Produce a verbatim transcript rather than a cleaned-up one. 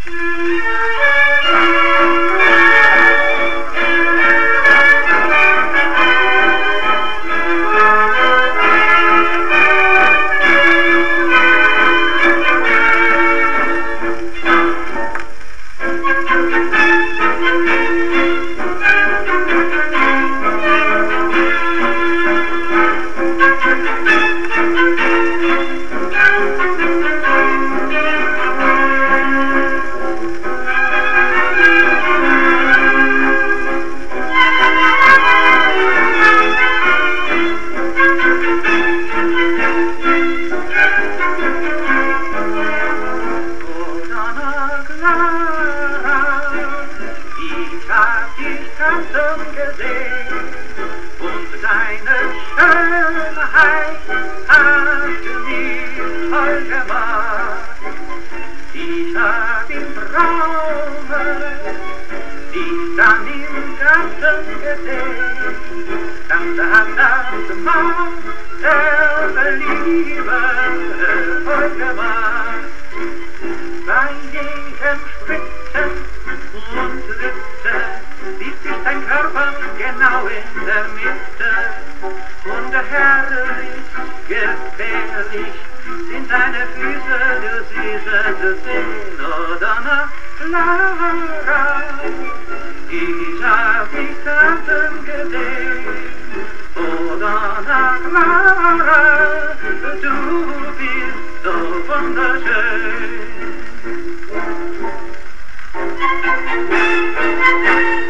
Gesehen und deine Schönheit hat mich toll gemacht. Ich hab im Traume dich dann im Garten gesehen, das hat das Maß der Liebe voll gemacht. Bei jedem Spritzen und Sitzen sieht sich dein Körper genau in der Mitte. Und herrlich, gefährlich sind deine Füße, du Süße zu sehen. Oh, Donna Clara, ich hab dich tanzen gesehen. Oh, Donna Clara, du bist so wunderschön.